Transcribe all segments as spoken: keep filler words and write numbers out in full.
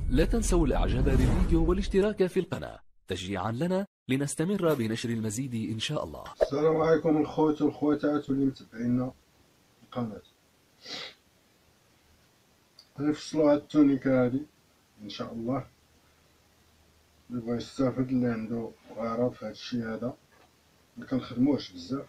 لا تنسوا الإعجاب بالفيديو والاشتراك في القناة تشجيعا لنا لنستمر بنشر المزيد إن شاء الله. السلام عليكم الخوت والخواتات واللي متابعينا القناة. غنفصلو هاد التونيكا هادي ان شاء الله، اللي بغا يستافد اللي عنده غرض في هاد الشي هذا مكنخدموهش بزاف،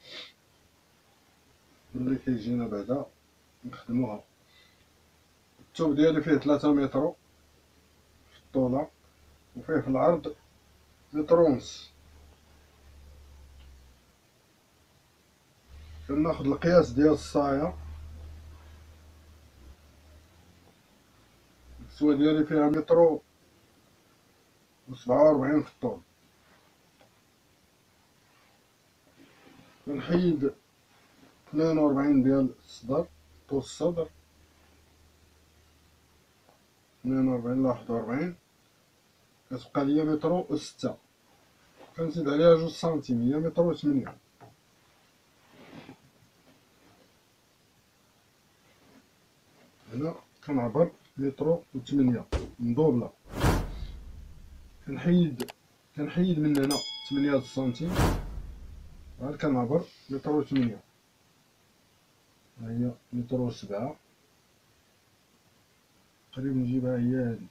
اللي كيجينا بعدا نخدموها. الثوب ديالي فيه ثلاثة متر في الطولة وفيه في العرض متر ونص. كناخد القياس ديال الصاية، الكسوة ديالي فيها متر وسبعة وربعين في الطول. كنحيد اثنين وربعين ديال الصدر، طول الصدر اثنين وربعين لا واحد وربعين، كتبقى ليا متر وستة. كنزيد عليها جوج سنتيم، هي متر وثمانية. هنا كنعبر متر وثمانية مدوبلة. كنحيد كنحيد من هنا ثمانية سنتيم، عاد كنعبر متر وثمانية. ها هي متر وسبعة، قريب نجيبها هي هادي.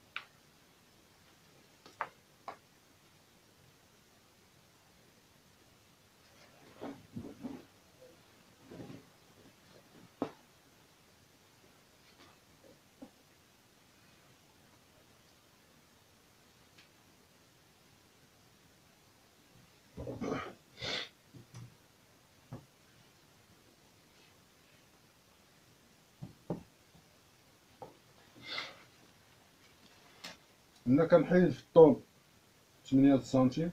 هنا كنحيد في الطول ثمانية سنتيم،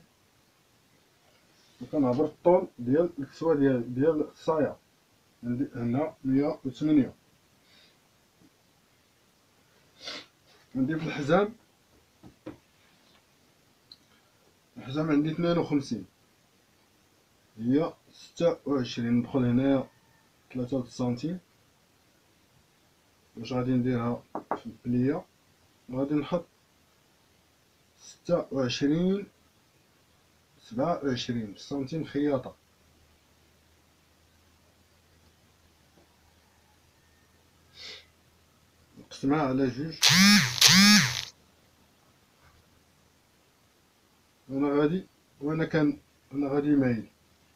وكنعبر الطول ديال الكسوة ديال ديال الصاية. عندي هنا مية وثمانية. عندي في الحزام، الحزام عندي اثنين وخمسين، هي ستة وعشرين. ندخل هنايا ثلاثة سنتيم واش غادي نديرها في البلية، غادي نحط ستة وعشرين سبعة وعشرين سنتيم خياطة. نقسمها على جوج، وانا غادي وانا كان انا غادي مايل.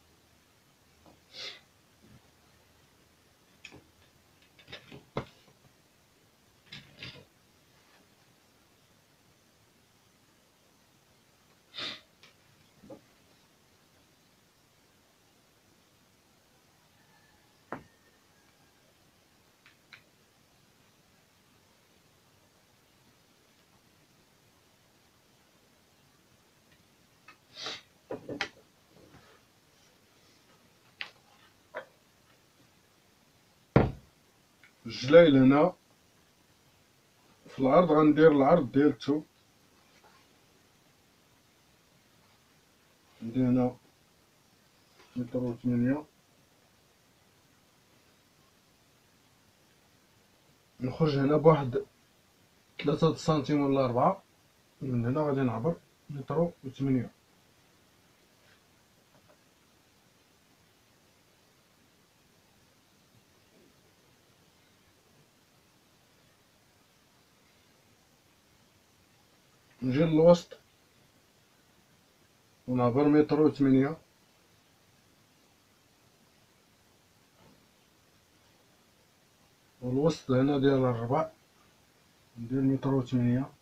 الجلايل هنا في العرض غندير العرض ديال الثوب. عندي هنا متر وثمانية، نخرج هنا بواحد ثلاثة سنتيم ولا أربعة. من هنا غادي نعبر متر وثمانية. نجي للوسط ونعبر متر وثمانية. والوسط هنا ديال الربع ندير متر وثمانية.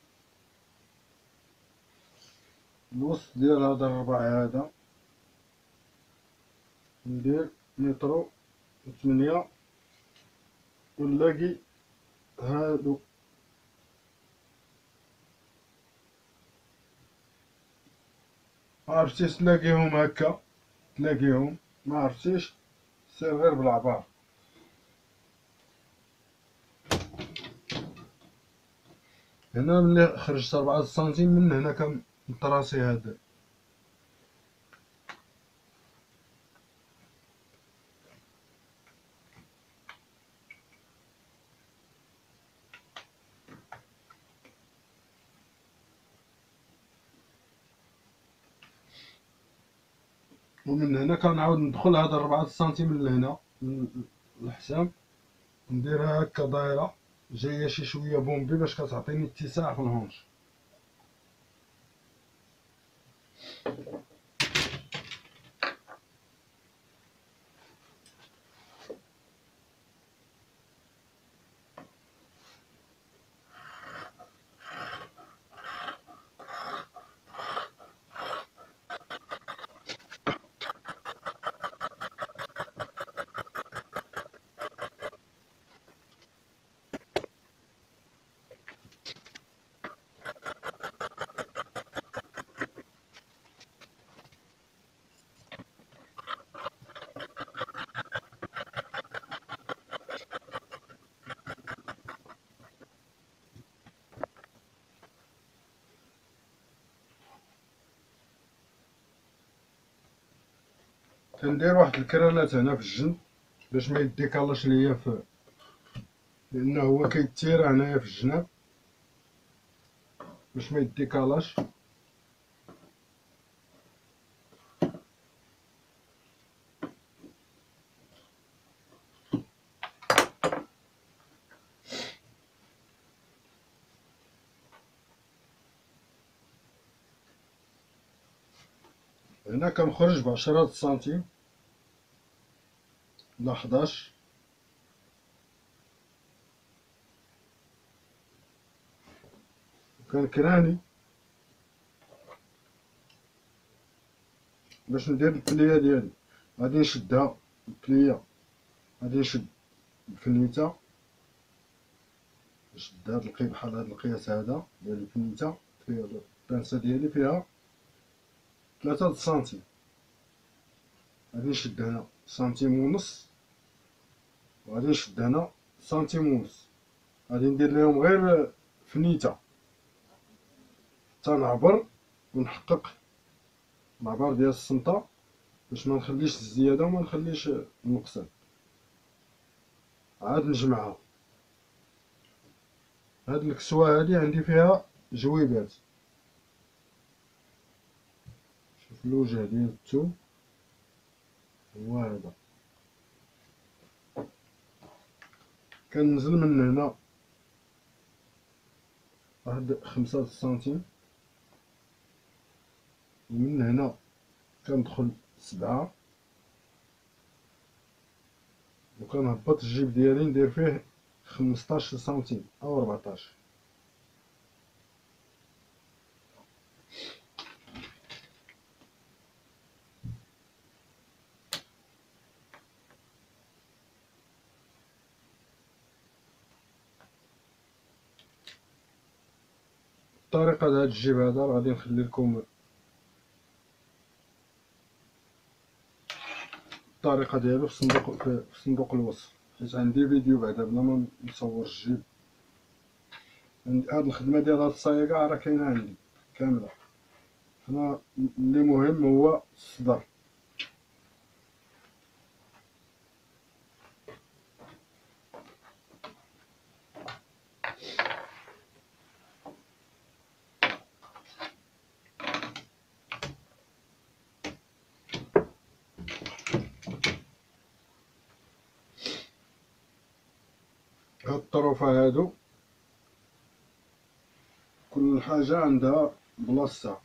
الوسط ديال هذا الربع هذا ندير متر وثمانية. ونلاقي هادو معرفتيش تلاقيهم هكا تلاقيهم، معرفتيش سير غير بالعبار. هنا ملي خرجت أربعة سنتيم من هنا كنطراسي هذا. ومن هنا كنعاود ندخل هاد ربعة سنتيم من هنا من الحسام، نديرها هكا دايره جايه شي شويه بومبي باش كتعطيني اتساع في الهونش. كندير واحد الكرانات هنا في الجنب باش ما يديكالاش ليا في، لانه هو كيتير هنايا في الجناب باش ما يديكالاش. هنا كنخرج بعشرة سنتيم ولا حداش، وكنكراني باش ندير البليه ديالي. غادي نشدها البليه، غادي نشد الفنيته، نشد هاد القي بحال هاد القياس هذا ديال الفنيته، فيها البانسه ديالي فيها ثلاثة سنتيم، غادي نشد هنا سنتيم ونص، وغادي نشد هنا سنتيم ونص، غادي ندير ليهم غير فنيته تنعبر ونحقق العبار ديال السمطه باش ما نخليش الزياده وما نخليش النقصان. عاد نجمعها. هاد الكسوه هادي عندي فيها جويبات، شوف الوجه ديال الثوم هو هذا. كنزل من هنا واحد خمسة سنتيم، ومن هنا كندخل سبعة، وكنهبط الجيب ديالي ندير فيه خمسطاش سنتيم او ربعطاش. الطريقه د هاد الجيب هذا غادي نخلي لكم الطريقه ديالو في صندوق في صندوق الوصف، حيت عندي فيديو بعدا بلا ما نصور الجيب. هاد الخدمه ديال هاد الصايقه راه كاينه عندي كامله، حنا اللي مهم هو الصدر. هاد الطروفه هادو كل حاجه عندها بلاصتها.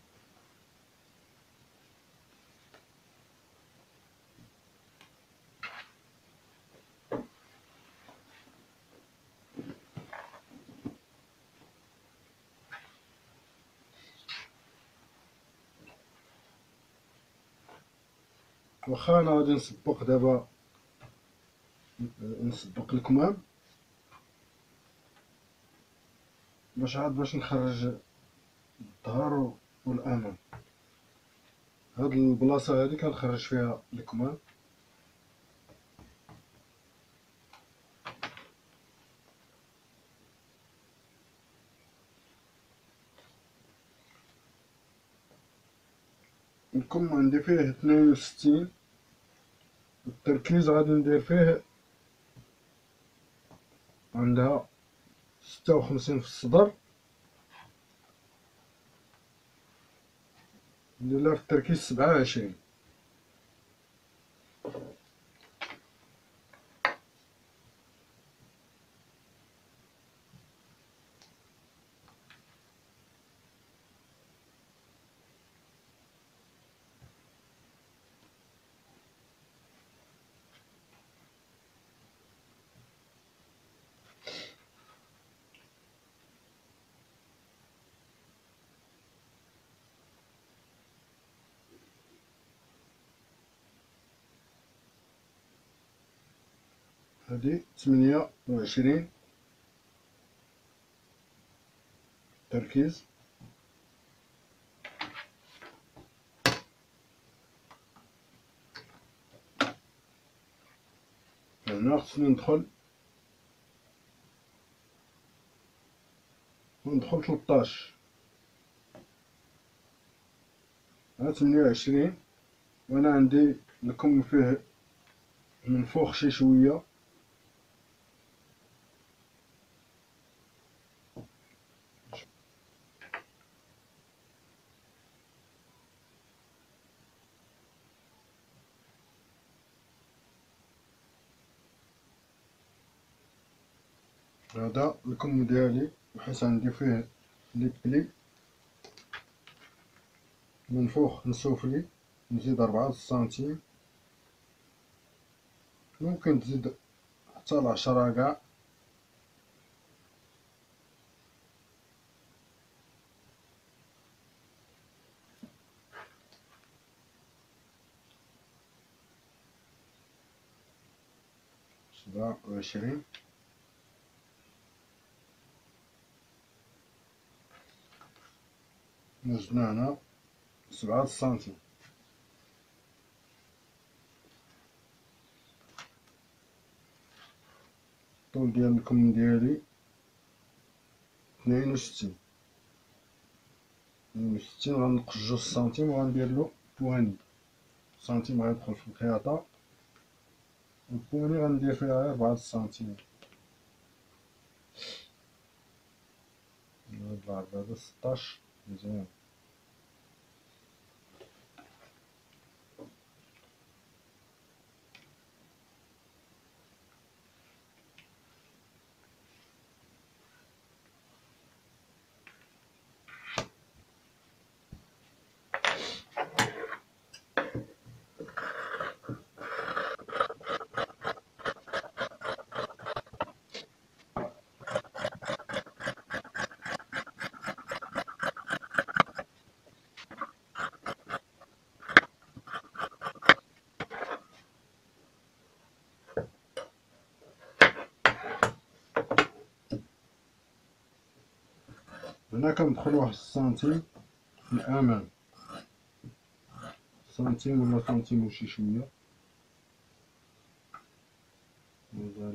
واخا انا غادي نسبق دابا، نسبق الكمام باش عاد باش نخرج الظهر والامام. هاد البلاصه هادي كنخرج فيها الكمام، الكم عندي فيه اثنين وستين، التركيز غادي ندير فيه عندها ستة وخمسين في الصدر، ندير لها في التركيز سبعة وعشرين. هذه ثمانية وعشرين تركيز. هنا خصني ندخل وندخل تلطاش. ها ثمانية وعشرين وانا عندي الكم فيه منفوخ شي شويه، هذا الكم ديالي بحيث عندي فيه لي بلي منفوخ نسوفلي. نزيد ربعة سنتيم، ممكن تزيد حتى لعشرة كاع. سبعة وعشرين نزلنا هنا سبعة سنتيم. الطول ديال الكم ديالي اثنين وستين اثنين وستين. غنقص جوج سنتيم وغنديرلو بواني. سنتيم غيدخل في الخياطة، والبواني غندير فيها غير ربعة سنتيم. هاد العرض هذا ستاش مزيان. هنا كندخل واحد السنتيم في الأمان، سنتيم ولا سنتيم وشي شوية. مازال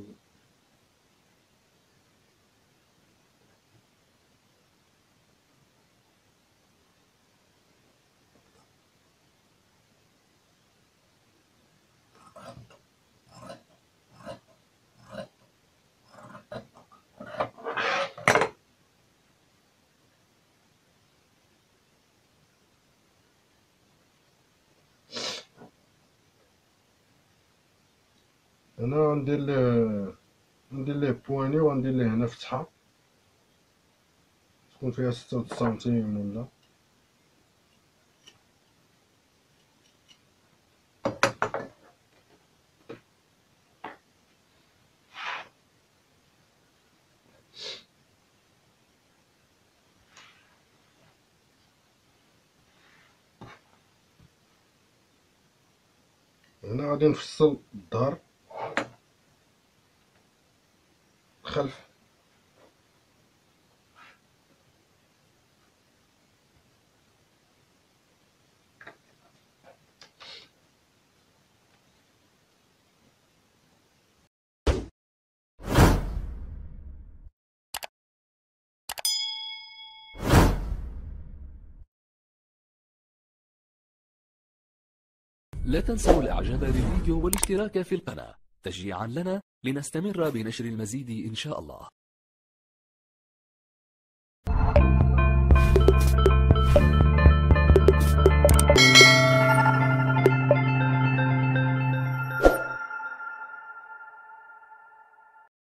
هنا غندير ليه ندير ليه بواني وغندير ليه هنا فتحة تكون فيها ستة سنتيم ولا. هنا غادي نفصل الظهر الخلف. لا تنسوا الاعجاب بالفيديو والاشتراك في القناة تشجيعا لنا لنستمر بنشر المزيد إن شاء الله.